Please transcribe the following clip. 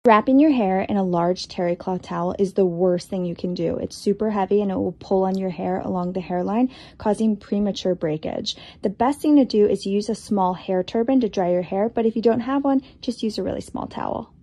Wrapping your hair in a large terry cloth towel is the worst thing you can do. It's super heavy and it will pull on your hair along the hairline, causing premature breakage. The best thing to do is use a small hair turban to dry your hair, but if you don't have one, just use a really small towel.